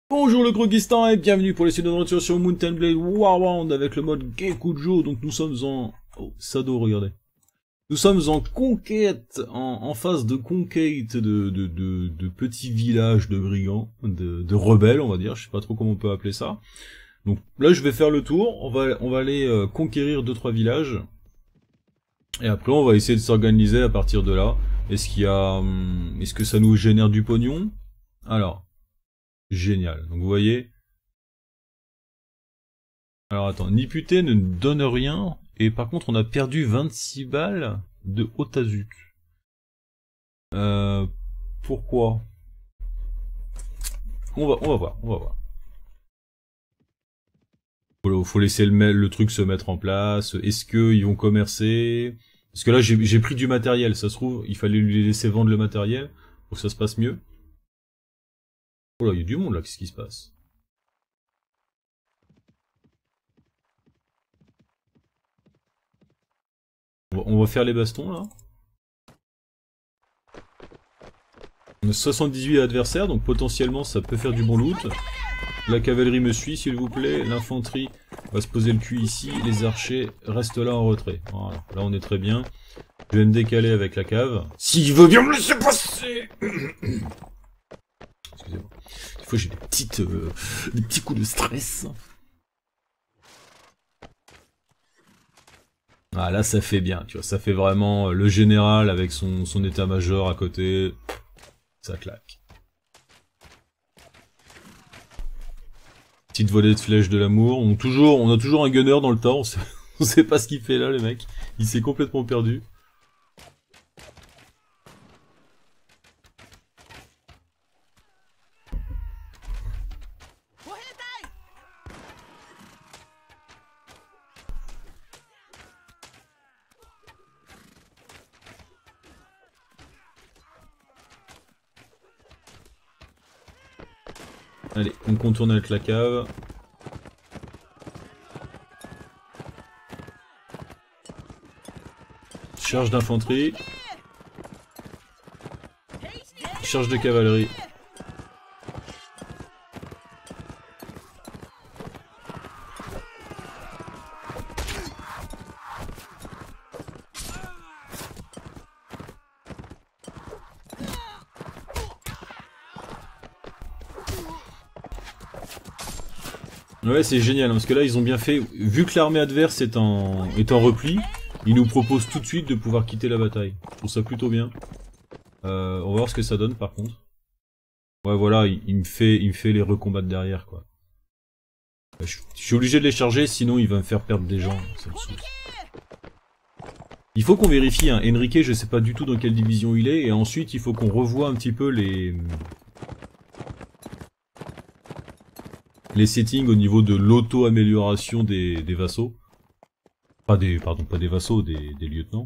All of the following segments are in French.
Bonjour le Krogistan et bienvenue pour les suites d'aventure sur Mountain Blade Warband avec le mode Gekujo. Donc nous sommes en... Oh, Sado, regardez. Nous sommes en conquête, en phase de conquête de petits villages de brigands, de rebelles on va dire, je sais pas trop comment on peut appeler ça. Donc là je vais faire le tour, on va aller conquérir 2-3 villages. Et après on va essayer de s'organiser à partir de là. Est-ce que ça nous génère du pognon? Alors... Génial. Donc vous voyez. Alors attends, Niputé ne nous donne rien. Et par contre on a perdu 26 balles de Otazut. Pourquoi? On va voir. Faut laisser le truc se mettre en place. Est-ce qu'ils vont commercer? Parce que là j'ai pris du matériel, ça se trouve, il fallait lui laisser vendre le matériel pour que ça se passe mieux. Oh là, il y a du monde là, qu'est-ce qui se passe? On va faire les bastons là. On a 78 adversaires, donc potentiellement ça peut faire du bon loot. La cavalerie me suit s'il vous plaît, l'infanterie va se poser le cul ici, les archers restent là en retrait. Voilà, là on est très bien. Je vais me décaler avec la cave. S'il veut bien me laisser passer. Excusez-moi. Des fois j'ai des petits coups de stress. Ah là ça fait bien, tu vois, ça fait vraiment le général avec son état-major à côté. Ça claque. Petite volée de flèches de l'amour. On a toujours un gunner dans le tas, on sait pas ce qu'il fait là le mec. Il s'est complètement perdu. Allez, on contourne avec la cave. Charge d'infanterie. Charge de cavalerie. Ouais, c'est génial, parce que là, ils ont bien fait, vu que l'armée adverse est en repli, ils nous proposent tout de suite de pouvoir quitter la bataille. Je trouve ça plutôt bien. On va voir ce que ça donne, par contre. Ouais, voilà, il me fait les recombattre derrière, quoi. Je suis obligé de les charger, sinon il va me faire perdre des gens, ça me saoule. Il faut qu'on vérifie, hein. Enrique, je sais pas du tout dans quelle division il est, et ensuite, il faut qu'on revoie un petit peu les settings au niveau de l'auto-amélioration des vassaux. Pas des vassaux, des lieutenants.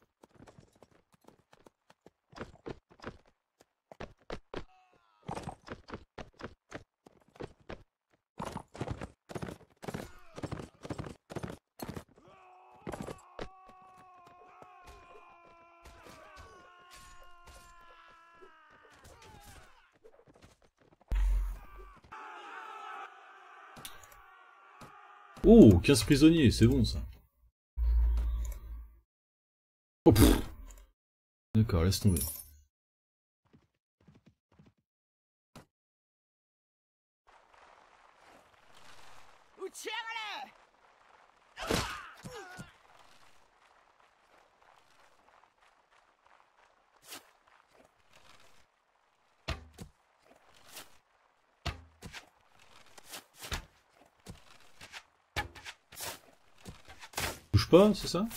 Oh, 15 prisonniers, c'est bon ça. Oh, d'accord, laisse tomber. Bouge pas, c'est ça?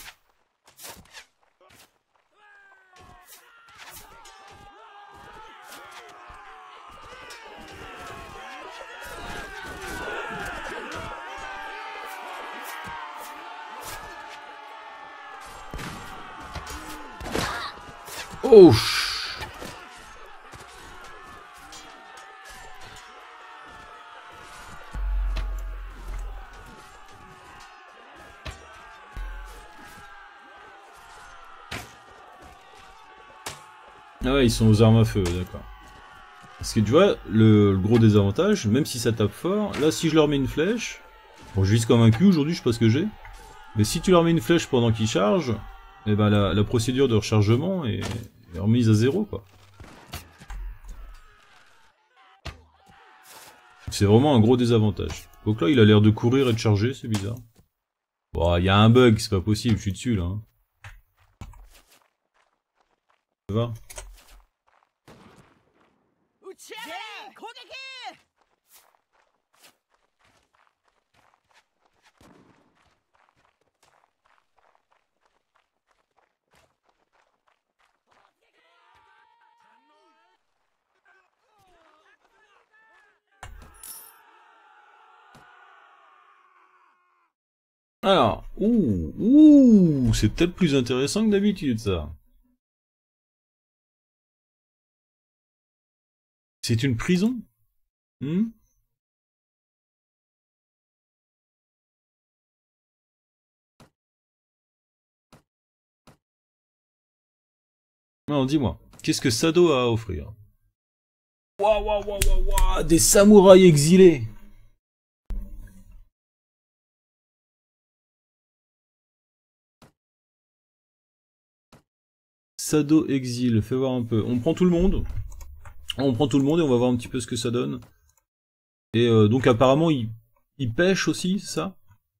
Oh! Ah ouais, ils sont aux armes à feu, d'accord. Parce que tu vois, le gros désavantage, même si ça tape fort, là si je leur mets une flèche, bon je vise comme un cul aujourd'hui, je sais pas ce que j'ai, mais si tu leur mets une flèche pendant qu'ils chargent, eh ben la procédure de rechargement est remise à 0 quoi. C'est vraiment un gros désavantage. Donc là il a l'air de courir et de charger, c'est bizarre. Bon, il y a un bug, c'est pas possible, je suis dessus là. Hein. Ça va ? Alors, c'est peut-être plus intéressant que d'habitude ça. C'est une prison? Non, dis-moi, qu'est-ce que Sado a à offrir? Waouh, des samouraïs exilés! Sado exil, fais voir un peu. On prend tout le monde. On prend tout le monde et on va voir un petit peu ce que ça donne. Et donc apparemment il pêche aussi, c'est ça?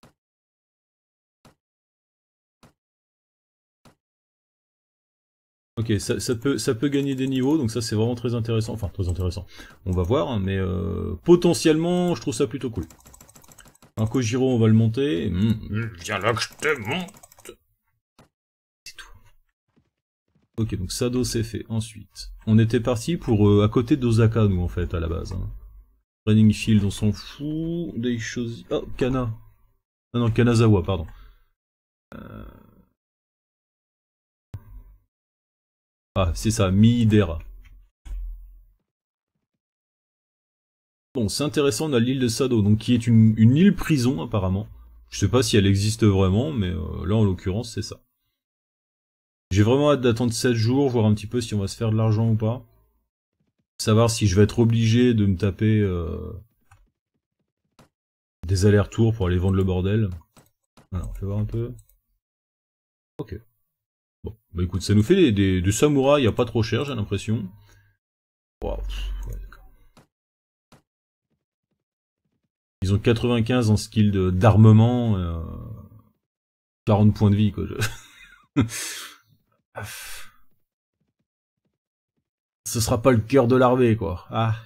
Ok, ça peut gagner des niveaux, donc ça c'est vraiment très intéressant. Enfin, très intéressant. On va voir, hein, mais potentiellement, je trouve ça plutôt cool. Un Kojiro, on va le monter. Viens là que je te monte. C'est tout. Ok, donc Sado c'est fait. Ensuite, on était parti pour à côté d'Osaka, nous en fait, à la base. Hein. Training Field, on s'en fout. Daishoji... Oh, Kana. Ah non, Kanazawa, pardon. Ah, c'est ça, Miidera. Bon, c'est intéressant, on a l'île de Sado, donc qui est une île prison, apparemment. Je sais pas si elle existe vraiment, mais là, en l'occurrence, c'est ça. J'ai vraiment hâte d'attendre 7 jours, voir un petit peu si on va se faire de l'argent ou pas. Savoir si je vais être obligé de me taper des allers-retours pour aller vendre le bordel. Alors, on fait voir un peu. Ok. Bon, bah écoute, ça nous fait des samouraïs, y a pas trop cher, j'ai l'impression. Wow. Ouais, ils ont 95 en skill d'armement, 40 points de vie, quoi. Ce sera pas le cœur de l'armée, quoi. Ah.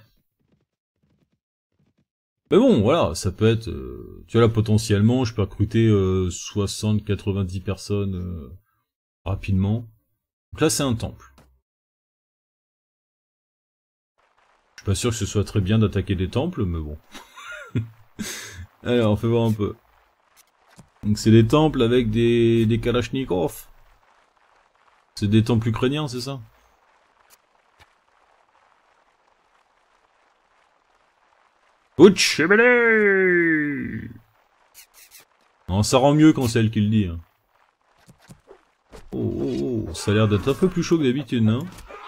Mais bon, voilà, ça peut être... tu vois là, potentiellement, je peux recruter 60-90 personnes rapidement. Donc là, c'est un temple. Je suis pas sûr que ce soit très bien d'attaquer des temples, mais bon. Alors, on fait voir un peu. Donc c'est des temples avec des Kalachnikov. C'est des temples ukrainiens, c'est ça? Utchebele! Non, ça rend mieux quand c'est elle qui le dit. Hein. Oh, ça a l'air d'être un peu plus chaud que d'habitude, hein.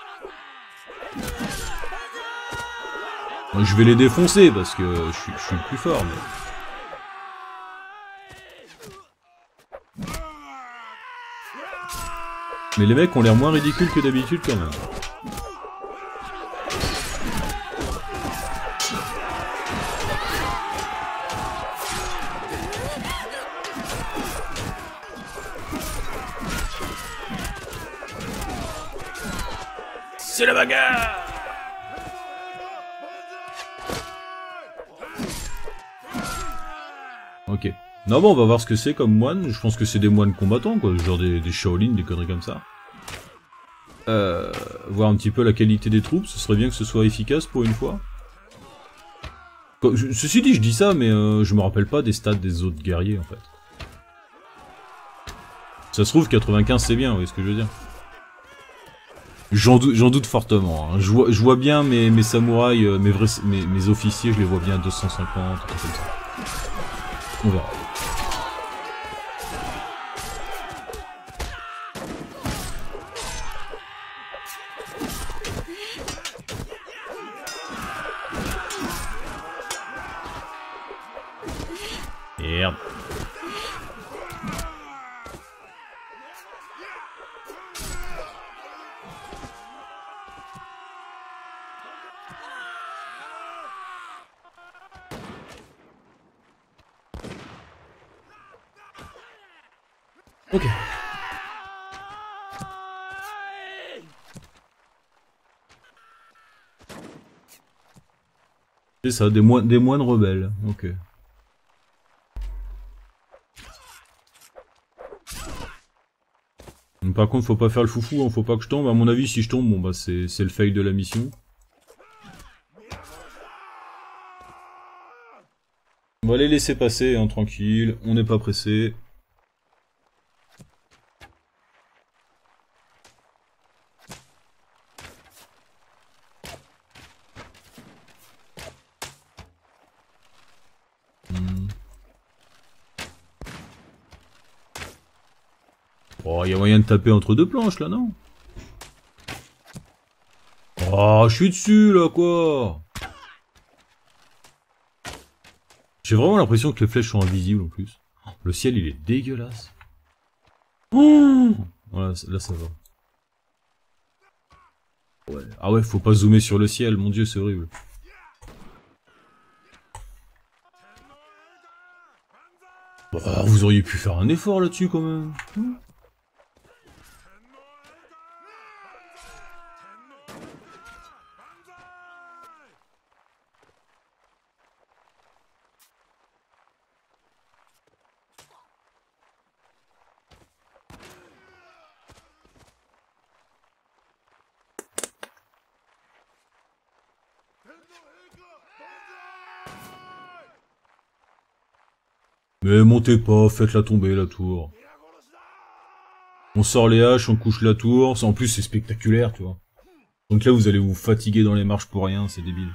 Je vais les défoncer parce que je suis le plus fort, mais... Mais les mecs ont l'air moins ridicules que d'habitude quand même. C'est la bagarre! Ok. Non bon, on va voir ce que c'est comme moine. Je pense que c'est des moines combattants, quoi. Genre des Shaolin, des conneries comme ça. Voir un petit peu la qualité des troupes. Ce serait bien que ce soit efficace pour une fois. Ceci dit, je dis ça, mais je me rappelle pas des stats des autres guerriers, en fait. Ça se trouve, 95 c'est bien, vous voyez ce que je veux dire. J'en doute fortement. Hein. Je vois bien mes samouraïs, mes officiers, je les vois bien à 250, comme ça. On verra. merde. Ok. C'est ça, des moines rebelles. Ok. Par contre, faut pas faire le foufou, hein, faut pas que je tombe. À mon avis, si je tombe, bon bah c'est le fail de la mission. On va les laisser passer, hein, tranquille. On n'est pas pressé. Oh, y a moyen de taper entre deux planches, là, non? Oh, je suis dessus, là, quoi! J'ai vraiment l'impression que les flèches sont invisibles, en plus. Le ciel, il est dégueulasse. Oh, voilà, là, ça va. Ouais. Ah ouais, faut pas zoomer sur le ciel, mon dieu, c'est horrible. Bah, vous auriez pu faire un effort là-dessus, quand même. Mais montez pas, faites-la tomber, la tour. On sort les haches, on couche la tour. En plus, c'est spectaculaire, tu vois. Donc là, vous allez vous fatiguer dans les marches pour rien, c'est débile.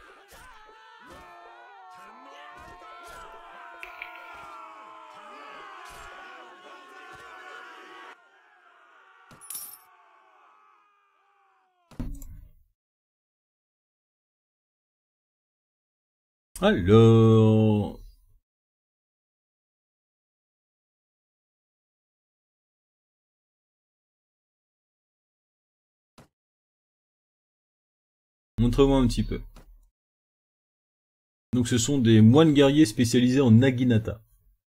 Alors... Montrez-moi un petit peu. Donc ce sont des moines guerriers spécialisés en naginata.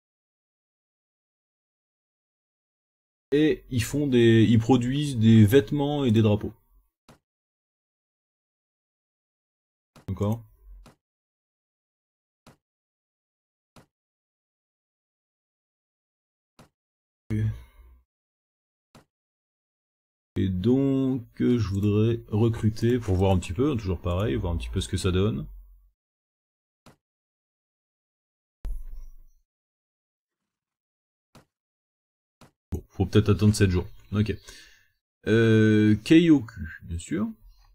Et ils produisent des vêtements et des drapeaux. D'accord? Et donc, je voudrais recruter pour voir un petit peu, toujours pareil, voir un petit peu ce que ça donne. Bon, faut peut-être attendre 7 jours. Ok. Keioku, bien sûr.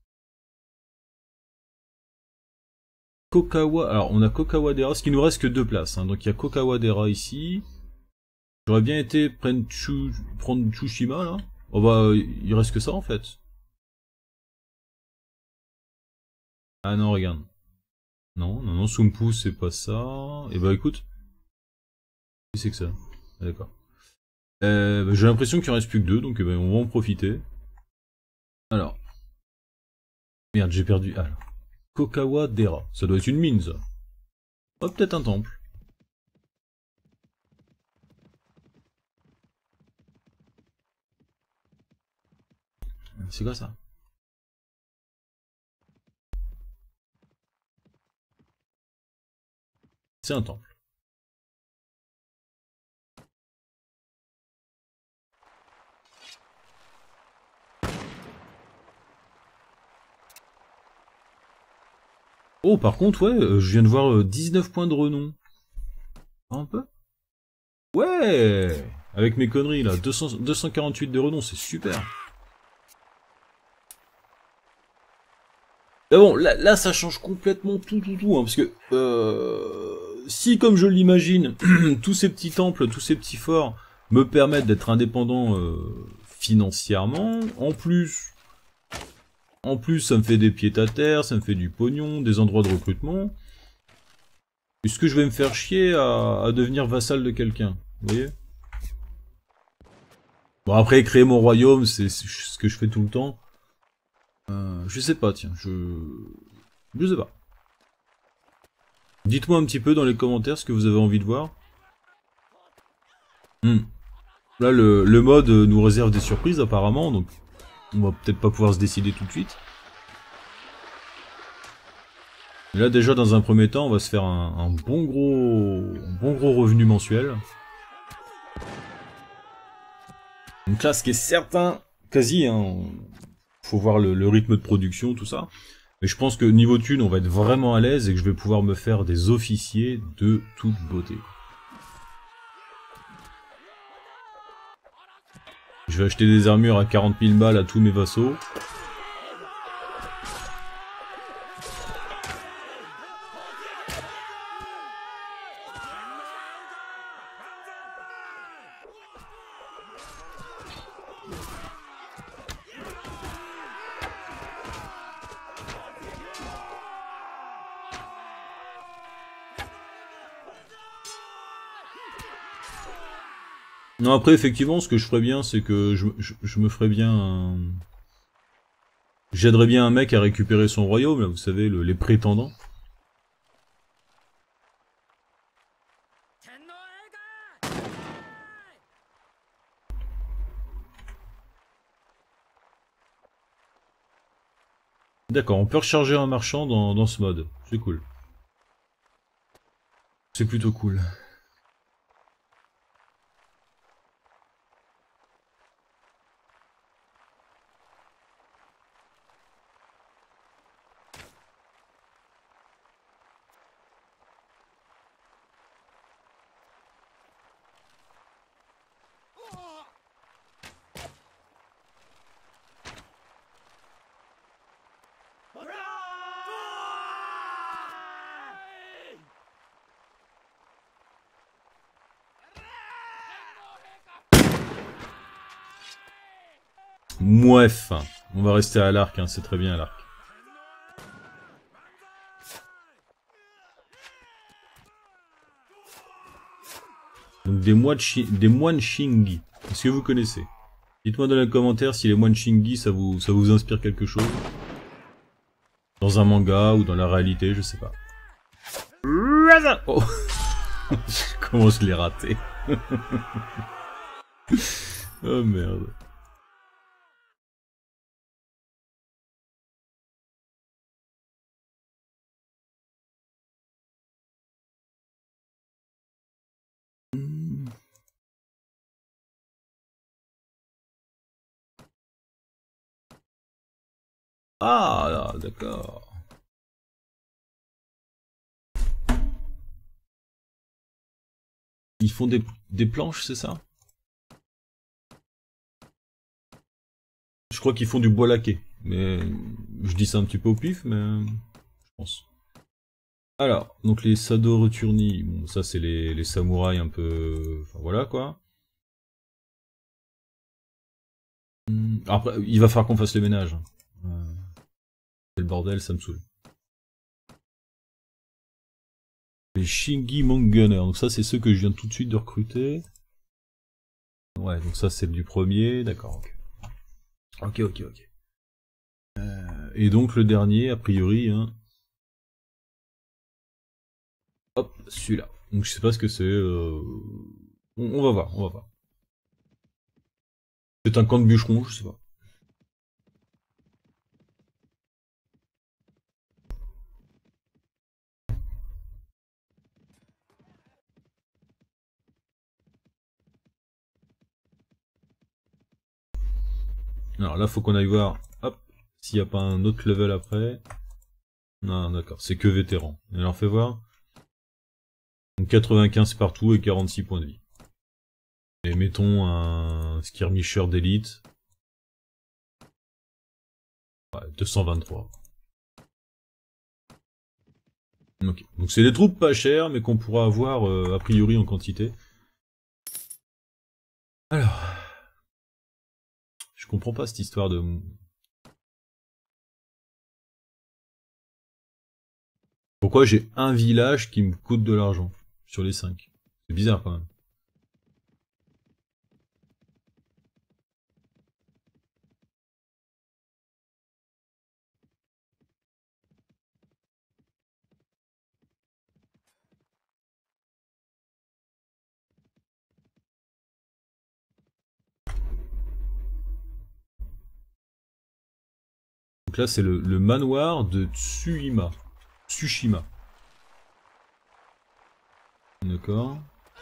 Kokawa, alors on a Kokawadera, ce qui nous reste que 2 places, hein. Donc il y a Kokawadera ici. J'aurais bien été prendre Tsushima là. Oh bah, il reste que ça en fait. Ah non, regarde. Non, Sumpu c'est pas ça. Et bah écoute. Qu'est-ce que c'est que ça? Ah, d'accord. Bah, j'ai l'impression qu'il en reste plus que 2, donc bah, on va en profiter. Alors. Merde, j'ai perdu. Alors. Kokawadera. Ça doit être une mine ça. Oh, peut-être un temple. C'est quoi ça? C'est un temple. Oh, par contre, ouais, je viens de voir 19 points de renom. Un peu? Ouais! Avec mes conneries là, 248 de renom, c'est super. Mais bon, là ça change complètement tout, hein, parce que si, comme je l'imagine, tous ces petits temples, tous ces petits forts me permettent d'être indépendant financièrement, en plus, ça me fait des pieds à terre, ça me fait du pognon, des endroits de recrutement. Est-ce que je vais me faire chier à devenir vassal de quelqu'un? Vous voyez? Bon, après, créer mon royaume, c'est ce que je fais tout le temps. Je sais pas, tiens, je sais pas. Dites-moi un petit peu dans les commentaires ce que vous avez envie de voir. Là, le mode nous réserve des surprises apparemment, donc on va peut-être pas pouvoir se décider tout de suite. Mais là, déjà, dans un premier temps, on va se faire un bon gros revenu mensuel. Donc là, ce qui est certain, quasi, hein, faut voir le rythme de production, tout ça. Mais je pense que niveau thune, on va être vraiment à l'aise et que je vais pouvoir me faire des officiers de toute beauté. Je vais acheter des armures à 40 000 balles à tous mes vassaux. Non, après, effectivement, ce que je ferais bien, c'est que je me ferais bien un... J'aiderais bien un mec à récupérer son royaume, là, vous savez, les prétendants. D'accord, on peut recharger un marchand dans ce mode. C'est cool. C'est plutôt cool. Mouef, on va rester à l'arc, hein, c'est très bien à l'arc. Donc des moines Shingi. Est-ce que vous connaissez? Dites-moi dans les commentaires si les moines Shingi ça vous inspire quelque chose. Dans un manga ou dans la réalité, je sais pas. Oh. Comment je l'ai raté. Oh merde. Ah, d'accord. Ils font des planches, c'est ça? Je crois qu'ils font du bois laqué. Mais je dis ça un petit peu au pif, mais je pense. Alors, donc les Sado Returni, bon, ça c'est les samouraïs un peu... Enfin voilà quoi. Après, il va falloir qu'on fasse le ménage. C'est le bordel, ça me saoule. Les Shingi Mongunner, donc ça c'est ceux que je viens tout de suite de recruter. Ouais, donc ça c'est du premier, d'accord, ok. Ok. Et donc le dernier, a priori, hein. Hop, celui-là. Donc je sais pas ce que c'est. On va voir, on va voir. C'est un camp de bûcherons, je sais pas. Alors là, faut qu'on aille voir, hop, s'il n'y a pas un autre level après. Non, d'accord, c'est que vétéran. Alors fais voir. Donc 95 partout et 46 points de vie. Et mettons un skirmisher d'élite. Ouais, 223. Ok. Donc c'est des troupes pas chères, mais qu'on pourra avoir a priori en quantité. Alors... Je comprends pas cette histoire de... Pourquoi j'ai un village qui me coûte de l'argent sur les 5? C'est bizarre quand même. Donc là, c'est le manoir de Tsushima. Tsushima. D'accord.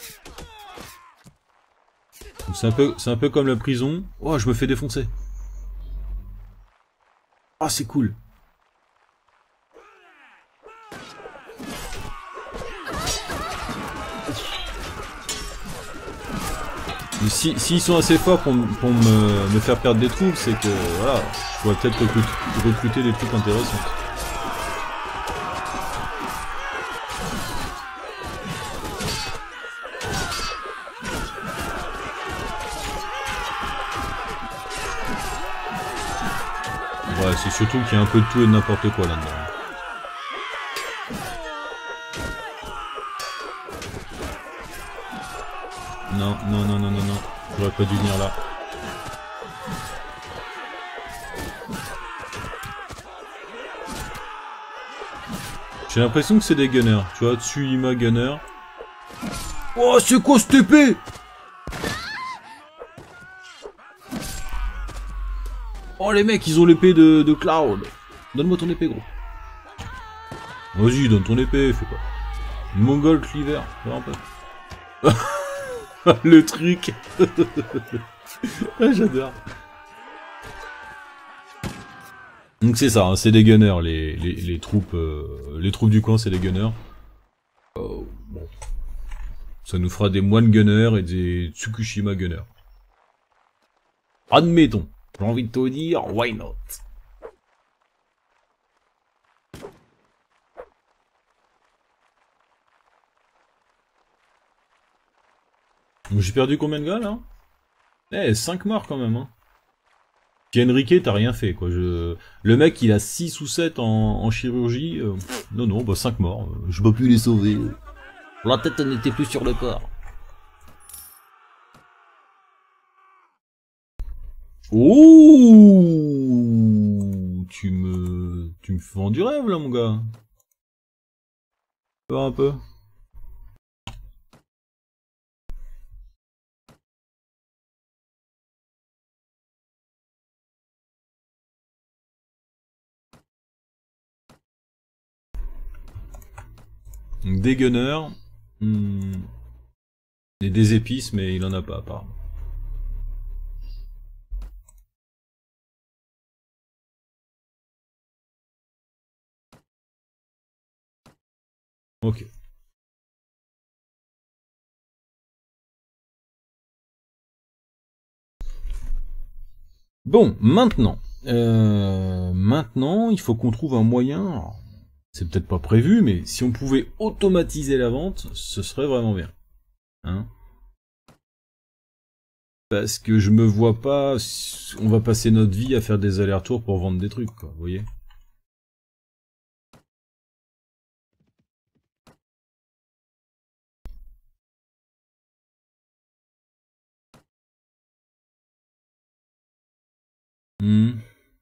C'est un peu comme la prison. Oh, je me fais défoncer. Ah, c'est cool. S'ils sont assez forts pour me faire perdre des troupes, c'est que voilà, je pourrais peut-être recruter des troupes intéressantes. Ouais, c'est surtout qu'il y a un peu de tout et de n'importe quoi là-dedans. Non, non, non, non, non, non. J'aurais pas dû venir là. J'ai l'impression que c'est des gunners. Tu vois, Tsushima gunner. Oh, c'est quoi cette épée? Oh, les mecs, ils ont l'épée de Cloud. Donne-moi ton épée, gros. Vas-y, donne ton épée, fais pas. Mongol Cleaver, un peu. Le truc. Ah, j'adore. Donc c'est ça, hein, c'est des gunners, les troupes du coin, c'est des gunners. Bon. Ça nous fera des moines gunners et des Tsukushima gunners. Admettons. J'ai envie de te dire, why not? J'ai perdu combien de gars là? Eh, 5 morts quand même, hein. Puis Enrique, t'as rien fait, quoi. Le mec, il a 6 ou 7 en chirurgie. Non, non, bah 5 morts. Je peux plus les sauver. La tête n'était plus sur le corps. Oh, tu me vends du rêve, là, mon gars. Un peu. Donc, des gunners. Et des épices, mais il en a pas, apparemment. Ok. Bon, maintenant. Maintenant, il faut qu'on trouve un moyen. C'est peut-être pas prévu, mais si on pouvait automatiser la vente, ce serait vraiment bien. Hein? Parce que je me vois pas, on va passer notre vie à faire des allers-retours pour vendre des trucs, quoi, vous voyez? Hmm.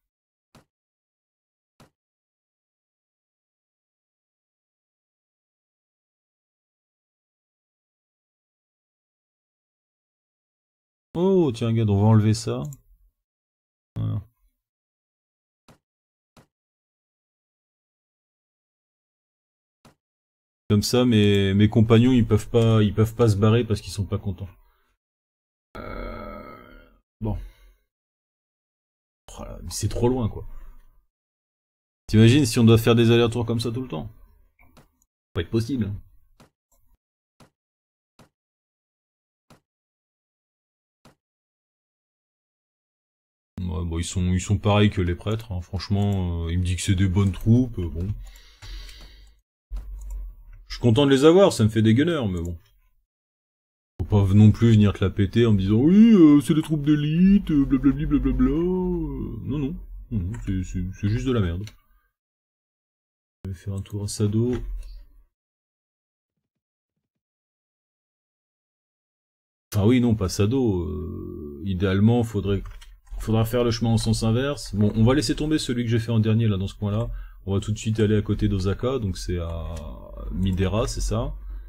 Oh, tiens, regarde, on va enlever ça. Voilà. Comme ça, mes compagnons, ils peuvent pas se barrer parce qu'ils sont pas contents. Bon. Oh là, c'est trop loin, quoi. T'imagines si on doit faire des allers-retours comme ça tout le temps? Ça va pas être possible. Ouais, bon, ils sont pareils que les prêtres, hein. Franchement, il me dit que c'est des bonnes troupes, bon. Je suis content de les avoir, ça me fait des gunners, mais bon. Faut pas non plus venir te la péter en me disant oui, c'est des troupes d'élite, blablabli, blablabla. Non, non, non, c'est juste de la merde. Je vais faire un tour à Sado. Ah oui, non, pas Sado. Idéalement, faudra faire le chemin en sens inverse. Bon, on va laisser tomber celui que j'ai fait en dernier, là, dans ce coin-là. On va tout de suite aller à côté d'Osaka, donc c'est à Midera, c'est ça.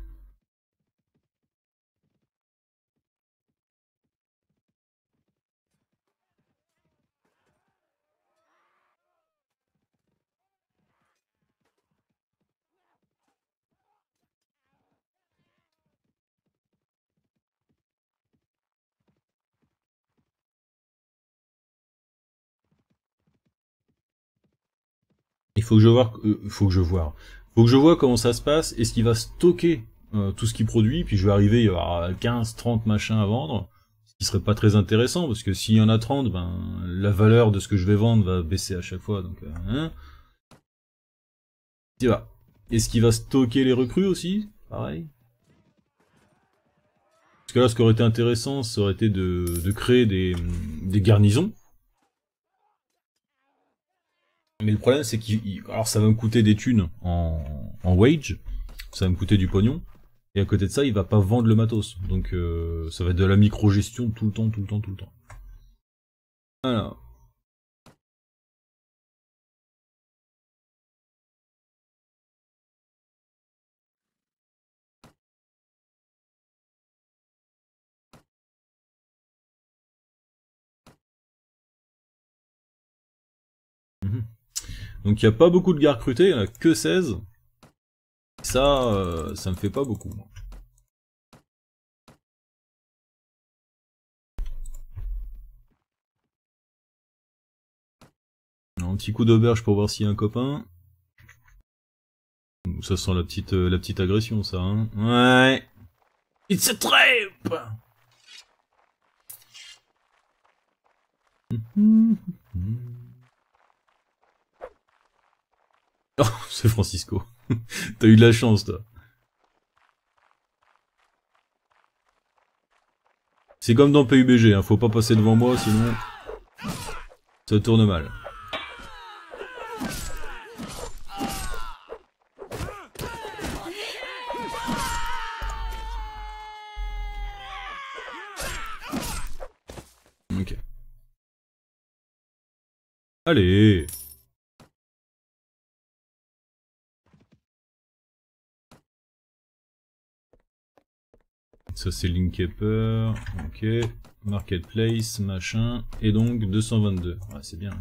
Il faut que je vois, faut que je vois comment ça se passe. Est-ce qu'il va stocker tout ce qu'il produit, puis je vais arriver, il y aura 15, 30 machins à vendre, ce qui serait pas très intéressant, parce que s'il y en a 30, ben, la valeur de ce que je vais vendre va baisser à chaque fois, donc, hein. Tu vois. Est-ce qu'il va stocker les recrues aussi? Pareil. Parce que là, ce qui aurait été intéressant, ça aurait été de créer des garnisons. Mais le problème, c'est alors ça va me coûter des thunes en wage, ça va me coûter du pognon, et à côté de ça, il va pas vendre le matos. Donc ça va être de la micro-gestion tout le temps, tout le temps, tout le temps. Voilà. Mhm. Donc il n'y a pas beaucoup de gars recrutés, il n'y en a que 16. Ça, ça me fait pas beaucoup. Moi. Alors, un petit coup d'auberge pour voir s'il y a un copain. Ça sent la petite agression, ça. Hein. Ouais. It's a trap. Oh, c'est Francisco. T'as eu de la chance, toi. C'est comme dans PUBG, hein. Faut pas passer devant moi, sinon ça tourne mal. Ok. Allez. Ça c'est Linkkeeper. Ok. Marketplace, machin. Et donc 222. Ouais, c'est bien.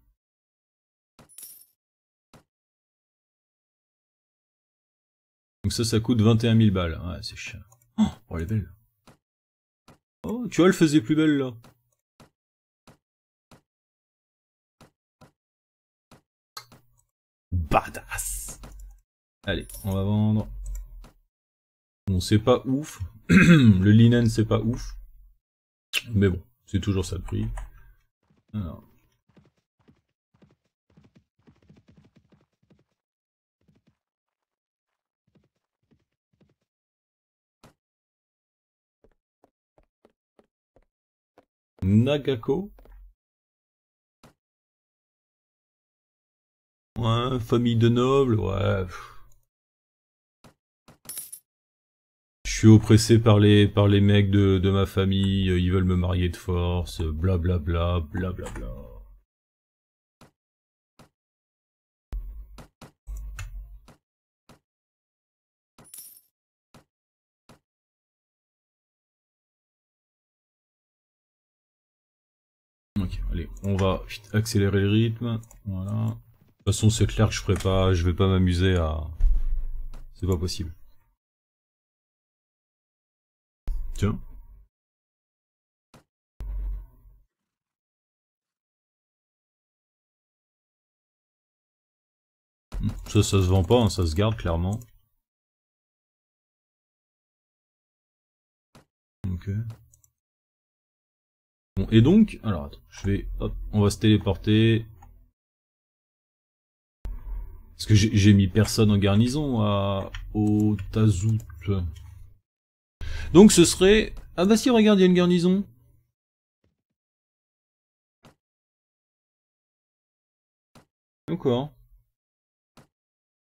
Donc ça coûte 21 000 balles. Ouais, c'est cher. Oh, elle est belle. Oh, tu vois, elle faisait plus belle là. Badass. Allez, on va vendre. Bon, c'est pas ouf. Le linen, c'est pas ouf. Mais bon, c'est toujours ça le prix. Alors. Nagako. Ouais, famille de nobles, ouais. Je suis oppressé par les mecs de ma famille, ils veulent me marier de force, blablabla, blablabla. Ok, allez, on va accélérer le rythme, voilà. De toute façon, c'est clair que je vais pas m'amuser à... C'est pas possible. Tiens. Ça se vend pas, hein, ça se garde clairement. Ok. Bon, et donc, alors attends, hop, on va se téléporter. Parce que j'ai mis personne en garnison au Tazout. Donc ce serait... Ah bah si, regarde, il y a une garnison. D'accord.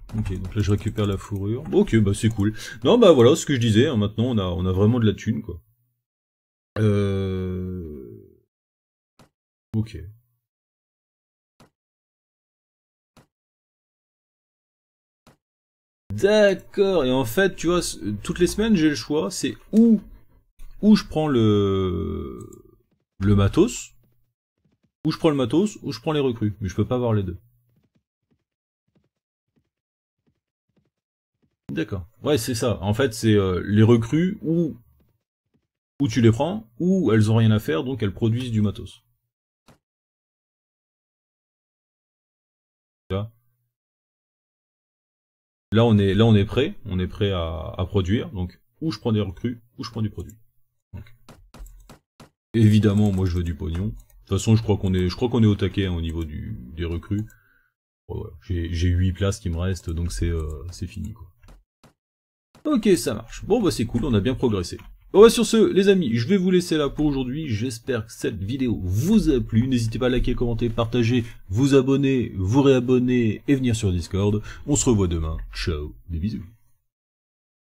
Ok, donc là je récupère la fourrure. Bon, ok, bah c'est cool. Non, bah voilà ce que je disais, hein, maintenant on a vraiment de la thune, quoi. Ok. D'accord, et en fait, tu vois, toutes les semaines j'ai le choix, c'est où je prends le matos, ou je prends le matos, ou je prends les recrues, mais je peux pas avoir les deux. D'accord. Ouais, c'est ça. En fait, c'est les recrues où tu les prends, ou elles ont rien à faire, donc elles produisent du matos. Tu vois. Là, on est prêt à produire, donc ou je prends des recrues, ou je prends du produit. Donc, évidemment, moi je veux du pognon. De toute façon, je crois qu'on est au taquet hein, au niveau des recrues. Ouais, ouais. J'ai 8 places qui me restent, donc c'est fini quoi. Ok, ça marche. Bon bah c'est cool, on a bien progressé. Bon bah sur ce, les amis, je vais vous laisser là pour aujourd'hui. J'espère que cette vidéo vous a plu. N'hésitez pas à liker, commenter, partager, vous abonner, vous réabonner et venir sur Discord. On se revoit demain. Ciao, des bisous.